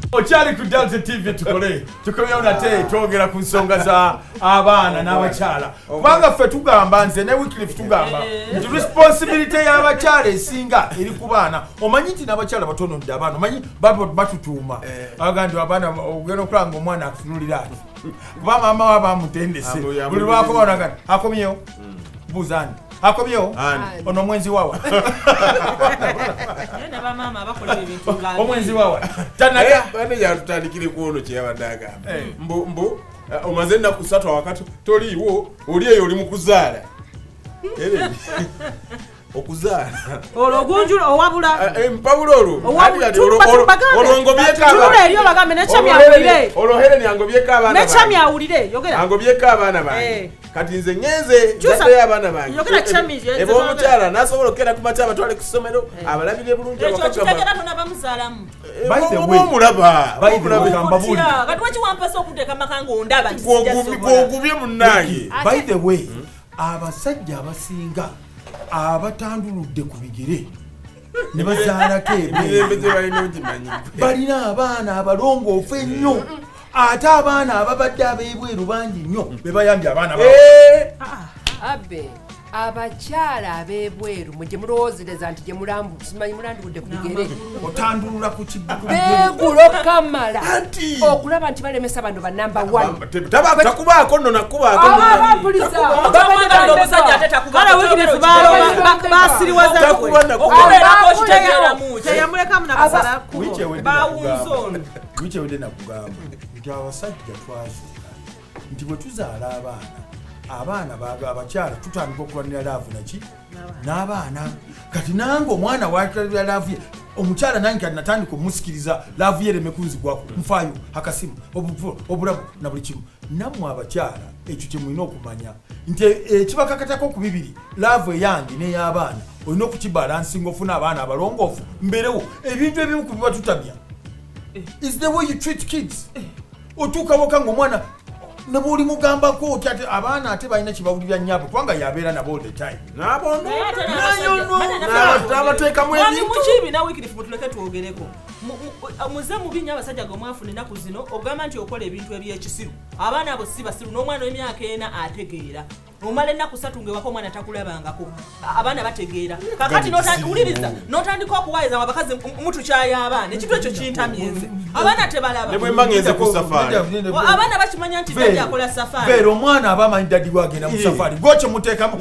Ochali ku Delta TV tukoleyo nate twogera ku nsonga za abaana n'abakyala kubanga ffe tugamba nze ne Wycliffe tugamba nti responsibility y'abakyala esinga eri ku baana omanyi nti n'abakyala batono dde abaana omanyi batutuuma agandi abaana ogenda okulanga omwana akutunulira ati kuba maama wa bamutendese buli lwakobaonagati akomyewo buuzani akomyewo ono omwenzi wawa omwenzi wawa bane yatutandikire kuono kyeyabadde agamba mbu omaze ennaku 3 wakati toliiwo oli eyo oli mu kuzaala okuzaala ologunjula owabula mpabula olongobyeko olohereni angobyeko abaana bange kati nze ngenze nzaddeyo abaana bange eba omukyala nasobola okugenda ku makya abatwale ku ssomero abalabire bulungi gwogubye munnange. By the way, abasajja abasinga abatanduludde ku bigere ne bazaalako balina abaana abalongoofu ennyo ate abaana ababadde abeebweru bangi nnyo be bayambye abaana abe abakyala abeebweru mujye mulowoozereza nti gye simanyi mulambudde ku bigere otandulula ku beegulo kamala okulaba nti balemesa bano ba namba 1 takubaako nno nakubaako wikyewedde nakugamba nti abasajja twazuula nti bwe tuzaala abaana baga abakyala tutandika okulwanira laavu naki n'abaana kati nange omwana wakalira laavu ye omukyala nange kati natandika omusikiriza laavu ye ereme kunzigwako nfaayo akasimu obulamu na buli kimu nammwe abakyala ekyo kye mulina okumanya nti ekibakakatako ku bibiri laavu eyange n'ey'abaana olina okukibalansinga ofuna abaana abalongoofu mberewo ebintu ebimu ku biba tutamya is the way you treat kids otuukawoka ngaomwana ne buli mugambako oti ate abaana ate balina kibawulira nnyabo kubanga yabeera nabo all the time n'abateekamu mukibi na Wycliffe mutuleke twogereko muze mubi nnyo abasajja gomwafuna ennaku zino ogamba nti okola ebintu ebyekisiru abaana abo si basiru n'omwana w'emyaka 4 ategeera omala ennaku 3 ngewako omwana takulabangako abaana bategeera kakati wuliriza n'otandika okuwayiza abakazi mutukyaya abaana ekintu ekyo kintamyenze abaana tebalaba abaana bakimanya nti dadi akola safari beera omwana aba amanyi dadi wagenda mu safari gwoki muteekamu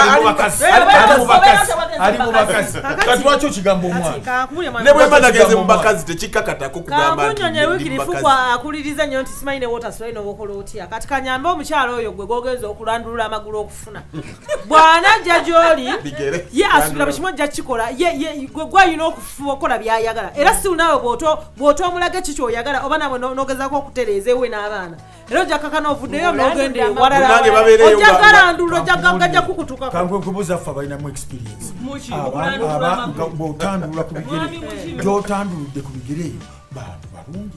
ali mu bakazi kati lwaki okigamba omwana ne bwemba nagenze mu bakazi tekikakatako kugamba nti Wycliffe akuliriza nnyo nti simanyi ne water ino okola otya kati kanyambe omukyala oyo gwe gogenza okulandulula amagulu okufuna bw'anajja gy'oli ye asubira buli kimu ajja kukikola gwe alina okukola by'ayagala era si naawe bw'ota omulaga ki ky'oyagala oba nawe n'ogezaako okutereeza ewe n'abaana era ojja kakana ovuddeyo n'ogende ewalala ojja galandulula ojja kukutukako kankubuuza ffe abalinamu experience bw'otandulula ku bigere gy'otanduludde ku bigere bantu balungi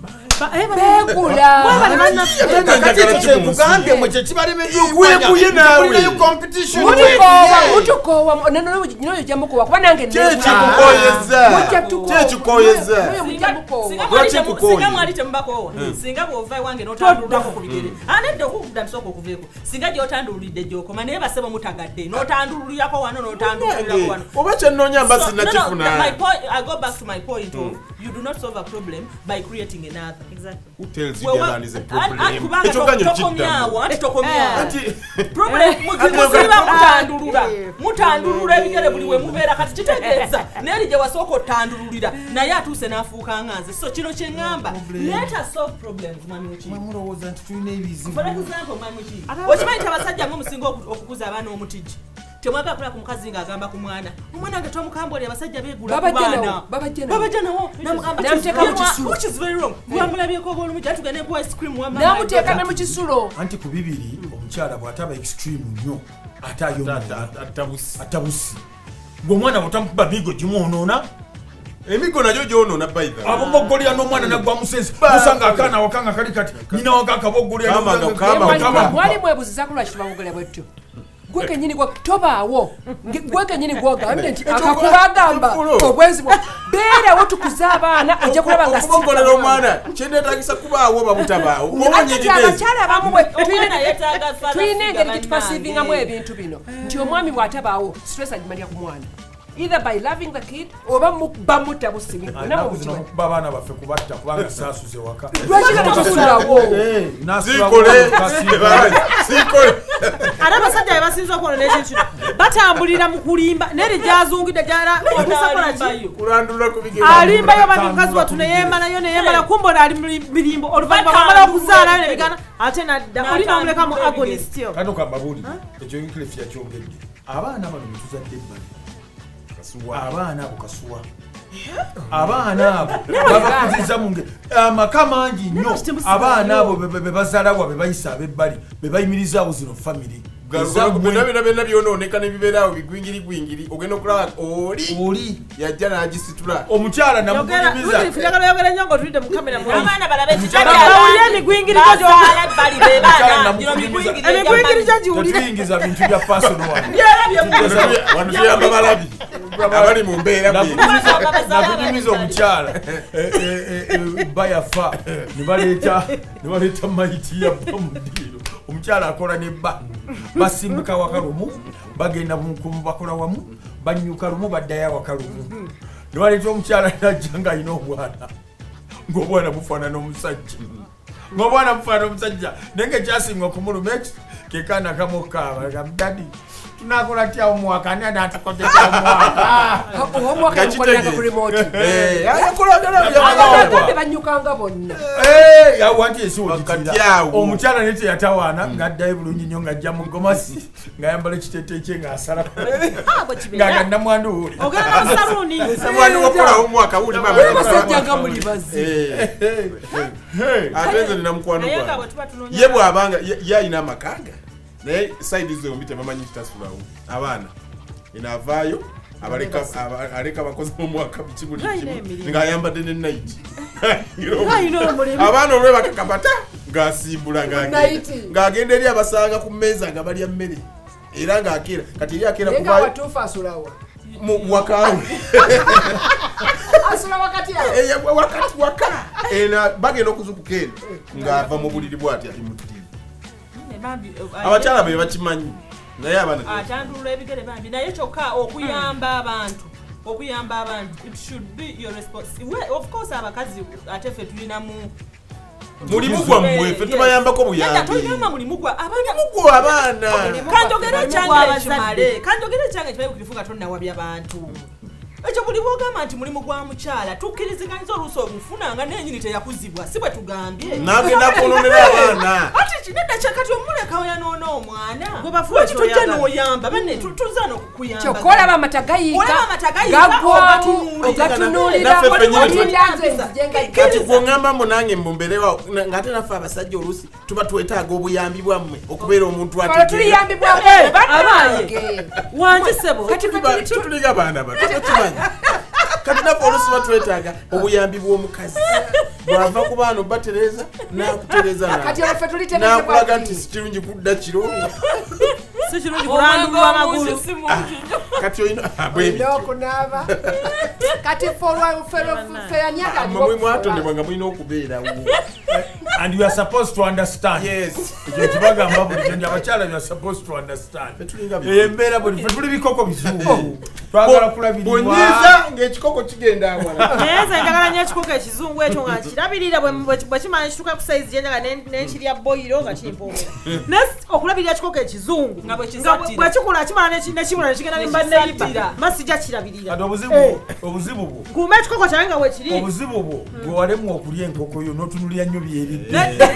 singa bwova ewange n'otandululako ku bigere anedde okukudamisooka okuveeko singa gy'otandululidde gy'okoma naye basebo mutagadde n'otandululirako wano n'otandululirako wano oba kyennoonya mba sinnakifuna. I go back to my point of you do not solve a problem by creating another. Exactly. Who tells you that is a problem? Mutandulula ebigere buli we mubeera kati kitegeeza neri gye wasooka otandululira naye atuuse n'afuuka nganze so kino kye ŋŋamba let us solve problems mwami mukibi mulowooza nti tulina ebizibu for example mwami mukibi okimanyi nti abasajja musinga okukuza abaana omutigi temwagala kulaba ku mukazi ng'agamba ku mwana omwana nga twamukamba oli abasajja beegula ku baana babajja nawo namuteeka mu kisulo which is very wrong gwamulabyeko oba olumugi ati tugende ku ice cream namuteeka ne mu kisulo anti ku bibiri omukyala bw'ataba extreme nnyo ate atabusi ng'omwana bw'otamukuba bigo gimwonoona emigo nagyo gyonoona bayida aboggolera n'omwana naggwa musensi osanga akaana wakanga kali kati nyina waka akaboggolera mwali mwebuziza ku lwaki tubaboggolera bwetyo gwe kenyini gwa tobaawo gwe kenyini gwogambye nti akakubagamba obwenzi bwo beerawo tukuza abaana ojja kulaba nga okubongolera omwana kyenetagisa kubaawo bamutabaawo abakyala abamu tulina engeri gyetupasivingamu ebintu bino nti omwami bw'atabaawo stress agimalya ku mwana either by loving the kid oba bamutta busimukuba abaana baffe kubatta kubanga saasuze waka ate abasajja bebasinza okwolona ekintu kino batambulira mu kulimba nere gyazungidde gyala alimbayo bani mukazi watu neyemala kumbona ali mirimbo oluvannyuma bamala okuzaalayo nebigana ate nadda olina omuleka mu agony still kano kamabuli ekyo Wycliffe yakyongedde abaana bano betuzadde ebbali abaana abo kasuwa abaana abo babakuziza munge amaka mangi nnyo abaana abo bebazaalawa bebayisa abebbali bebayimirizaawo zino famire byonna byonooneka nebibeeraawo bigwingiri ogenda okulaba oli yajja n'agisitula omukyala namuyogera nnyo ngaotulidde mu kamera emigwingirizo giwulireyingiza bintu bya fasono wano tuyamba balabi abali mu mbeera nakunyumiza omukyala bayafa nebaleeta mayiti yabba mu ddiiro omukyala akola nebba basimbuka wakalumu bagenda bakola wamu banyuka lumu baddayo awakalumu nebaleeta omukyala najja nga alina obwana ng'obwana bufaanana omusajja ng'obwana bufaanana omusajja naye ngaekyasinga okumuluma kekaana kamukaaba dadi tunakola tya omwaka ani banyukanga bonna yawanti esiwogitira omukyala ne teyatawaana ng'addayo bulungi nnyo ng'ajja mu gomasi ng'ayambala ekiteete kye ng'asala ng'aganamwandu wuli basajjanga muli bazi ate nze nina mukwano gwange ye bw'abanga yayina amakanga naye saidi zombi tebamanyi kitasulawo abaana inaavaayo aleka abakozi mumwaka bukibuli ng'ayambadde ne naiti abaana olwe bakakapata ng'asimbula ng'agenda eri abasanga ku mmeeza nga balya mmere era ng'akeera kati eri akeera kuvaayo wakaawe wakati waka bagenda okuzukuka eno ng'ava mu buliri bw'ati ali mututivu abakyala be bakimanyi naye atandulula ebigere bambi naye kyokka okuyamba abantu it should be your responsibility. Of course abakazi ate ffe tulinamu mulimu gwammwe ffe tubayambako buyambi abaana kanjogera ekyange ekimale kukifuga tonnawabya bantu ekyo buli bwogamba nti mulimu gwa mukyala tukkiriziganyiza oluusi obufunanga nenyini teyakuzibwa si bwe tugambye nagenda kwononera abaana ati kinedda kyakati omulekawo yanoona omwana lwaki tujja n'oyamba banne tuza n'okukuyamba kyokka olaba amata gayiika gaggwamu ogatunuulira kati gwongamba mbu nange mbumberewa ng'ate naffe abasajja oluusi tuba twetaaga obuyambi bwammwe okubeera omuntu tuliyambibwamu abaaye wangisebo tuliga abaana bato kati naffe oluusi batwetaaga obuyambi bw'omukazi bw'ava ku baana obatereza n'akutereza n'akulaga nti si kirungi kudda kiro si kirungi kulambulwa amagulu kati olina okunaaba kati feyanyaga mwe mwatondebwa nga mulina okubeerawo and you are supposed to understand. Yes. Ekyo kibagamba bulijjo nti abakyala you are supposed to understand. Embeera buli tuli bikoko bizungu. Twagala kulabirirwa. Bonyiza ng'ekikoko kigenda awala. Naye nze njagala nnyo ekikoko ekizungu ekyo nga kirabirira bwe kimanya kituuka ku sayizi gye njagala n'ekirya boyiro nga kimpoomera. Naye okulabirira ekikoko ekizungu nga bwe kikula kimala nekibula nekigenda nembanneyiba masijja kirabirira. Kati obuzibu bwo. Kuuma ekikoko kyange nga bwe kiri. Obuzibu bwo gwe walemu okulya enkoko yo n'otunulira nnyo byeridde.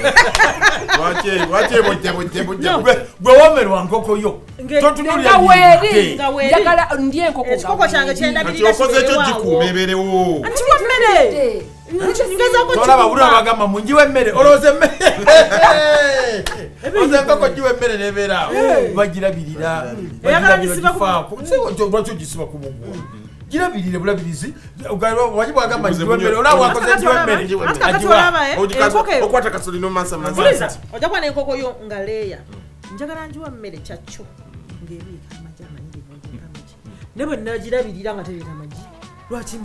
Waki bojja gwe womerwa nkoko yo totunulira njagala ndye enkoko ekikoko kyange kyendabirira okoze ekyo gikuuma ebeerewo ntiwa mmere tolaba bulira bagamba mungiwa emmere olowooza emmere oza enkoko giwa emmere nebeeraawo bagirabirira bagirafaako lwaki ogisiba ku mugwa girabirire bulabirizi wajibu agamba njiwa emmere olaba wakoze njiwa emmere okwata kasoli nomasa ojja kuba n'enkoko yo nga leeya njagala njiwa mmere kyakyo ng'ebiika amagi amanyi gegonjeka amagi ne bwe nagirabirira nga tereeta amagi lwaki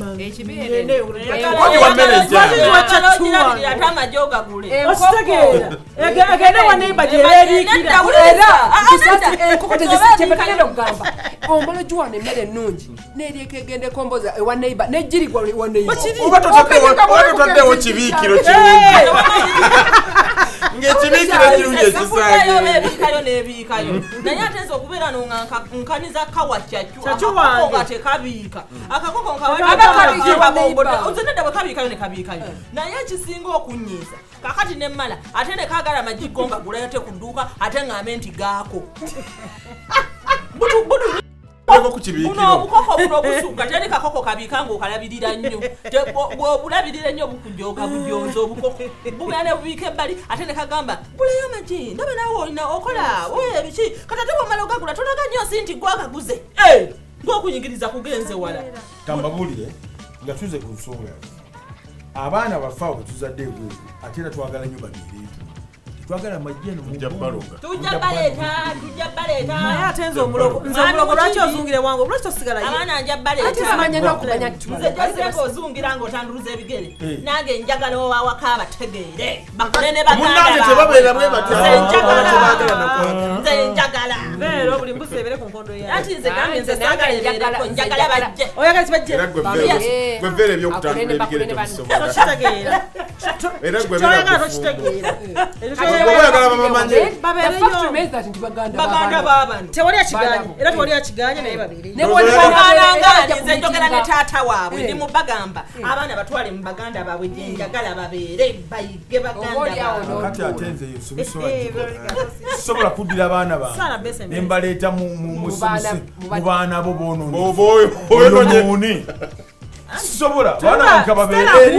agenda waneiba gyererikira enkoko tezikyebagenda okugamba omala giwana emmere ennungi neryeka egenda ekomboza ewa neiba negirigwa wa neiba oba totaddewo kibiikiro kirungi ng'ekibiikiro kirungi ekisaanyeebiikayo n'ebiikayo naye ateeza okubeera nonkaniza kawa kyakyo nga tekabiika akakoko nzonedda bwe kabiikayo ne kabiikayo naye ekisinga okunyiiza kakati nemmala ate ne kaagala amagiggo nga gulayote ku dduuka ate ng'ambe nti gaako buno obukoko buno obusugga teri kakoko kabiika ng'okalabirira nnyo bw'obulabirira nnyo bukujoga bujonza obukoko bugenda ne bubiika ebbali ate ne kagamba gulayo amagi ndabe naawe olina okola biki kati ate bw'omala ogagula tonoga nnyo si nti gwagaguze ng'okunyigiriza kugenze wala kambabulire nga tuze ku nsonga abaana baffe abo betuzadde ebweru ate era twagala nnyo babireetu twagala amajjeno tujja baleeta naye ate nze omulogo lwaki ozungire wange lwaki tosigala abaana nja baleeta amanya n'okumanya nze jazeko ozungira ng'otanduluza ebigere nange njagala owawaka abategeere bakole ne baganda nze njagala beera buli mbuzi ebere ku nkondo yayo ati nze gambe nze saagala ebeereko njagala bajje oyagala kibajje gweveera ebyokutandula ebigere tobisobola tokitegeera era toyagala tokitegeera baganda babano tewali akiganye era tewali akiganye naye babeere nze njogera ne taata waabwe ndi mubagamba abaana batwale mu baganda baabwe gye njagala babeere bayige baganda kati ate nze sobola kuddira abaana bange ne mbaleeta mu baana bo bonooni sobola bana nkababeere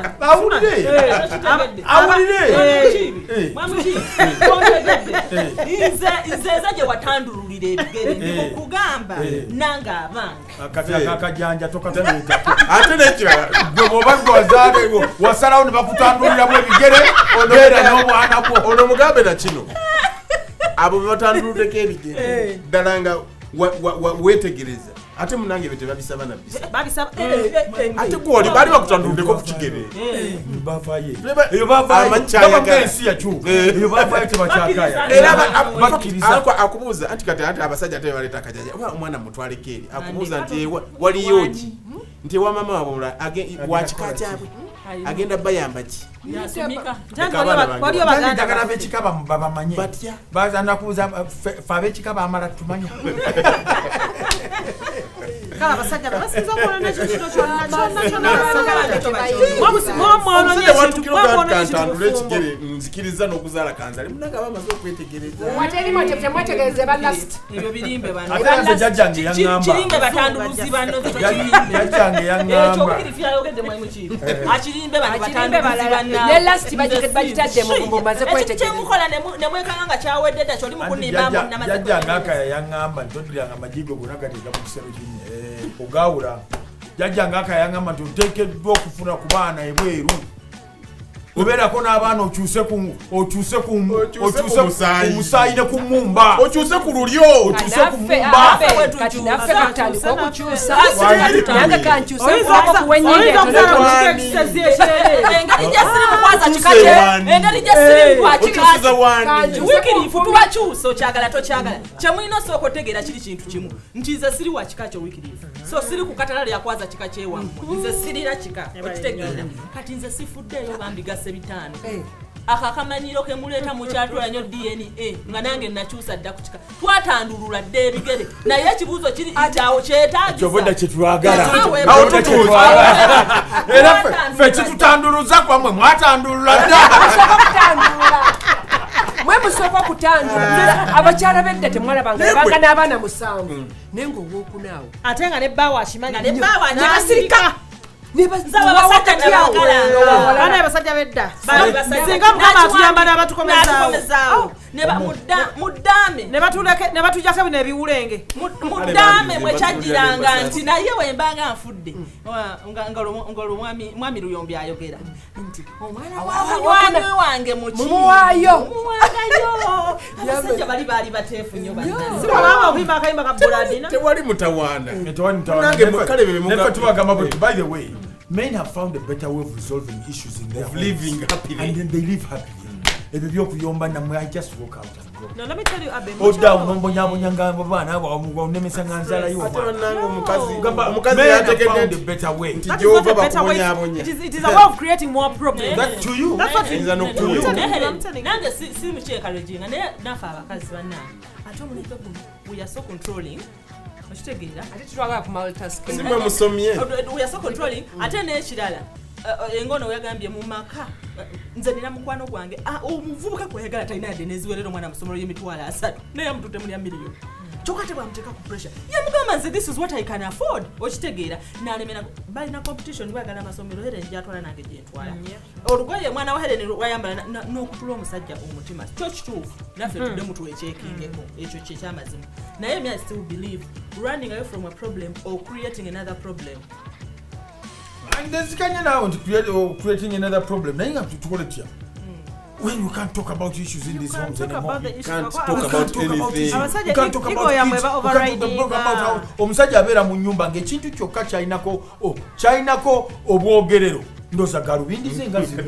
nzeza gye watandululira ebigere ndikugamba nange abange kati akakajanja tokataleeta ate nekirala gwe bwoba gwazaale wasalawo ne bakutanduliramu ebigere obeera n'obwana bwo ono mugambe na kino abo bebatandululeko ebigere ddala nga wetegereza ate munange bete babisaba nabisa ate gwoli bali bakutanduleko ku kigere eyo bavaensi yakyuka eyo bavayo tebakyakaya akubuuza anti kati ate abasajja ate bebaleeta akajaja omwana mutwaleko eri akubuuza nti waliyo ki nti ewa mama wabula wakika kyabwe agenda bayamba ki njagala abekikaba babamanye nakubuuza fe abekika bamala tumanya kale abasajja basinza okukola nekyo kino kyonnakantandula ekigere nzikiriza n'okuzaala kanzale munanga bamaze okwetegereza temwetegereze balasiti ebyo birimbe ate jajjange kirimbe batanduluzi bano yajjange yaŋŋamba okukirifira yogedde mwalimu kiibi akirimbe bano batanduluzi banna ne lasiti bagitadde mu maze kwetegereza kyemukola nemwekanga nga kyawedde dda kyoli mukunimbamu namaze jajjange akaya yaŋŋamba nti todulanga amajigo gonna gateeka mu kisero kimu ogawula jajjange akayaŋŋamba nti oteekeddwa okufuna ku baana ebweru obeerako n'abaana okyuse ku musaayi ne ku mmumba okyuse ku lulyo okyuse ku mmumba kati naffe katandika okukyusa nange kankyuseengeri gyesirimukwazakikawikirifu tubakyusa okyagala tokyagala kyemulina osooka otegeera kiri kintu kimu nti nze siri wa kika kyo wikirifu so siri ku katala lyakwaza kika kyewammwe nze sirira kika okitegeera kati nze sifuddeeyo bambigase 5 akakamanyiro kemuleeta mukyatula nnyo DNA nga nange nakyusa dda ku kika twatandulula dde ebigere naye ekibuuzo kiri awo kyetagisa kyetwagala era ffe kitutanduluza kwammwe mwatandulula dda mwe musooka okutandula abakyala bedda temwalabanga banga n'abaana 7 naye ng'owookunaawo ate nga ne bbaawo akimanyi nebasirika baana abasajja bedda singa mukama atuyamba n'abatukomezaawo ne batujjako bino ebiwulenge muddaame mwekyajjiranga nti naye wembanga nfudde nga mwami Luyombi ayogera nti omwana wange mumuwaayo abasajja bali bateefu nnyo sibanga okuyimba akayimba ka buladina tewali mutawaana by the way men have found a better way of resolving issues in their living happily and then they live happily ebyo byokuyomba namwe I just walk out and go no let me tell you Abe oda unombonyabonyanga baana bamunemesa nganzala yo omukazi yatekedde better way tijova bakubonyabonya it is a way of creating more problems that to you that's what is no to you nange si mucheka rejinga nafa abakazi banna ate omuleke guno we are so controlling okitegeera ate tutwagala ku multitasking simwe musomye we are so controlling ate n'ekirala engono weyagambye mu maka nze nina mukwano gwange omuvubuka kweyagala talina yadde neziwerera omwana musomero y'emitwalo 3 naye amututte mu lya miliyoni kyokka te bwamuteeka ku pressure yamugamba nze this is what I can afford okitegeera n'alemera balina competition bwagala amasomero Helen gyatwala nange gyentwala olugoye mwana wa Helen wayambala n'okutula omusajja omutima kyo kituufu naffe tudde mutu ekyekingeko ekyo kyekyamazima naye me I still believe running away from a problem or creating another problem and there's Kenya now to creating another problem. Now you have to toilet here. When you can't talk about issues in these homes anymore, you can't talk about anything. You can't talk about omusajja abeera mu nnyumba ng'ekintu kyokka kyayinako obwogerero ndoza galubindi ze nga zino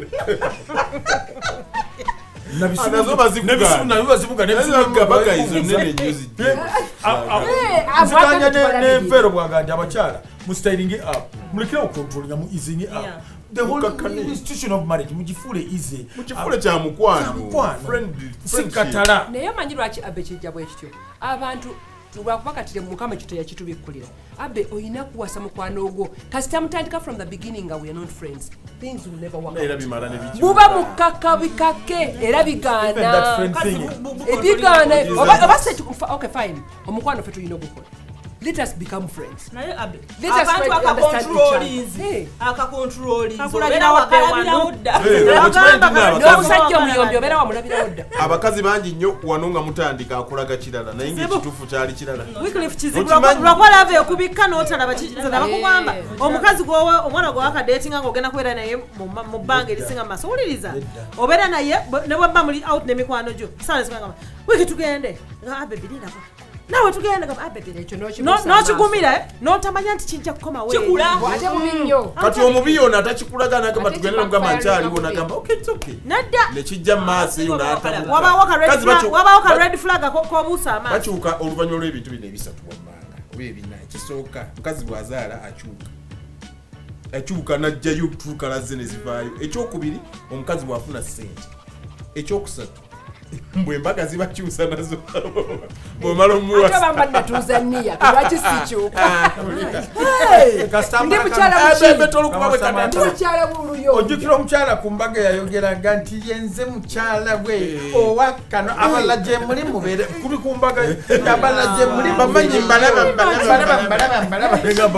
nzikanya n'enfeero bwaga nti abakyala mustyling up mulekera okontrolinga mu easing up the whole institution of marriage mugifuule easy mugifuule kya mukwano sikatala naye manyi lwaki Abe kijja bwe kityo abantu lwakubakatire mu Mukama ekyo teyakitubikkulira Abe oyina kuwasa mukwano ogwo kasita mutandika from the beginning nga we are not friends things will never work out buba mukakabikake era bigaana ebigaana oba se okay fine omukwano fe tulina ogukola let us become friends naye Abe let us try to understand each other akakontroli akulagira wabeera odda n'omusajja omuyombi obeera wamulabira odda abakazi bangi nnyo wano nga mutandika akulaga kirala naye ng'ekituufu kyali kirala Wycliffe Kizibu lwakola ave okubikka n'otalaba kizinza bakugamba omukazi gwowe omwana gwe wakadeetinga ng'ogenda kubeera naye mu bbanga erisinga mu maaso owuliriza obeera naye ne bwabba muli out n'emikwano gyo saala zikagamba wiki tugende nga Abe birirako nawe tugenda gaba ekyo n'okigumira n'otamanya nti kijja kukoma ate mubinnyo kati omubi yona atakikulaga nagamba tugende nomugamba nkyaliwo nagamba okay it's okay nadda nekijja mu maaso eyo n'atabuka wabaawo ka red flag k'obuusa amaaso bakyuka oluvannyuma lw'ebintu bino ebisatu wammanga oba ebina ekisooka mukazi bw'azaala akyuka n'ajjayo tuuka lazze ne zivaayo ekyokubiri omukazi bw'afuna ssente ekyokusatu bwembaga zibakyusa nazo bwomala omuwasa ate bamba natuuza nniya lwaki sikyuka ndi mukyala buluyo ojjukira omukyala ku mbaga yayogeranga nti yenze mukyala bwe owakano abala gye muli mubeere kuli ku mbaga abala gye muli bamanyi mbalaba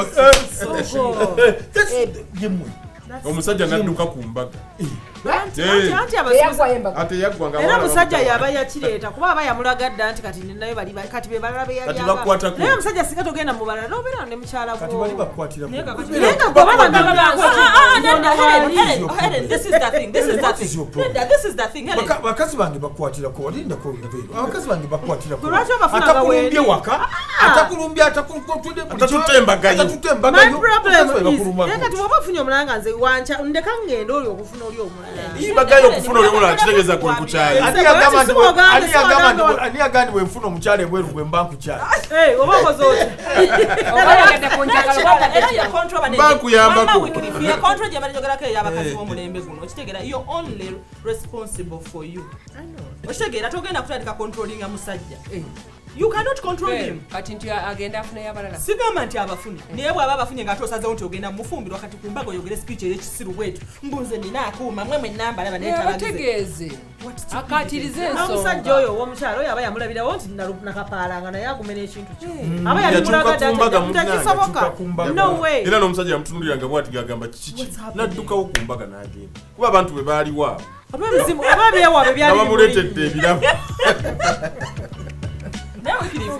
yemwe omusajja nadduka ku mbaga ate yaggwanga era omusajja yaba yakireeta kuba aba yamulaga dda nti kati naye bali kati be balala be yali naye omusajja singa togenda mu balala n'obeera ne mukyala kati bali bakwatira bakazi bange bakwatirako walindako nveero abakazi bange bakwatirako atakulumbye waka atakulumbye atatutte embagayo kati woba ofunye omulala nga nze wanca ndeka ngenda oli okufuna oli omulala bagayo okufuna oli omulala kitegeeza ku nkukyayi ani agandi bwenfuna omukyala ebweru bwe mba nkukyali oba okoze oti bakuyambako yakontro gye balijogerako ey'abakazi b'omulembe guno okitegeera you're only responsible for you okitegeera togenda kutandika controllinga musajja you cannot control him kati nti agenda afuna yabalala sigamba nti abafune naye bw'aba abafunye ng'atoosazewo nti ogenda mufumbirwa kati ku mbaga oyogere speech ey'ekisiru bwetu mbunze nina akuuma mwemwe namba laba netegeeze akatirize ensonga omusajja oyo ow'omukyalo oyo aba yamulabirawo nti nakapaalanga naye agumena ekintu kye aba yalimulagakisoboka no way era n'omusajja yamutunuliranga bwati gagamba kiki naddukawo ku mbaga n'agenda kuba abantu bwe baaliwo abo oba ebyewaabwe byali bamuleetedde ebirabo wikirifu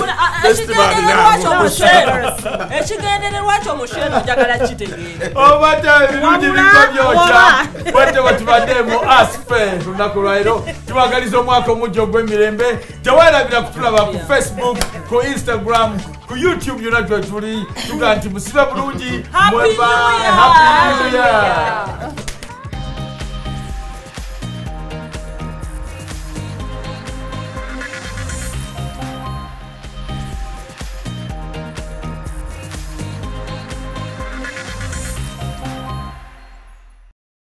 ekigendererwa kyo musheno njagala kitegeere obata ebirungi biko byokya bwate watubaddeemu asfe lunaku lwairo tubagaliza omwaka omujja ogw'emirembe teweerabira kutulaba ku Facebook ku Instagram ku YouTube yonna twetuli tuga nti musibe bulungi Happy New Year! Happy New Year!